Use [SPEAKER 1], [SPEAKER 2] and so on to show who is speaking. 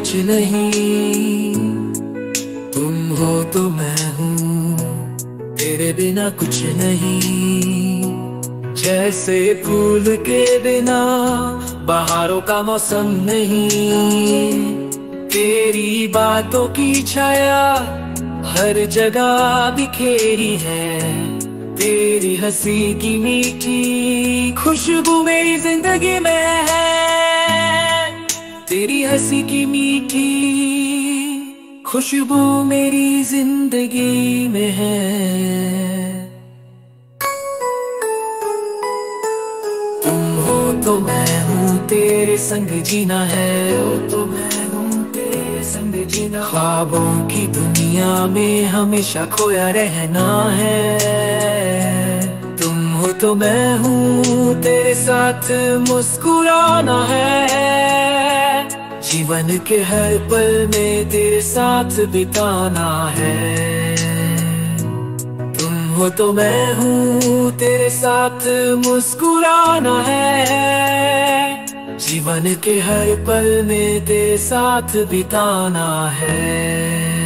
[SPEAKER 1] कुछ नहीं, तुम हो तो मैं हूँ, तेरे बिना कुछ नहीं। जैसे फूल के बिना बहारों का मौसम नहीं, तेरी बातों की छाया हर जगह बिखेरी है। तेरी हंसी की मीठी खुशबू मेरी जिंदगी में है। तेरी हंसी की मीठी खुशबू मेरी जिंदगी में है। तुम हो तो मैं हूँ, तेरे संग जीना है। हो तो मैं हूँ, तेरे संग जीना। ख्वाबों की दुनिया में हमेशा खोया रहना है। तुम हो तो मैं हूँ, तेरे साथ मुस्कुराना है। जीवन के हर पल में तेरे साथ बिताना है। तुम हो तो मैं हूँ, तेरे साथ मुस्कुराना है। जीवन के हर पल में तेरे साथ बिताना है।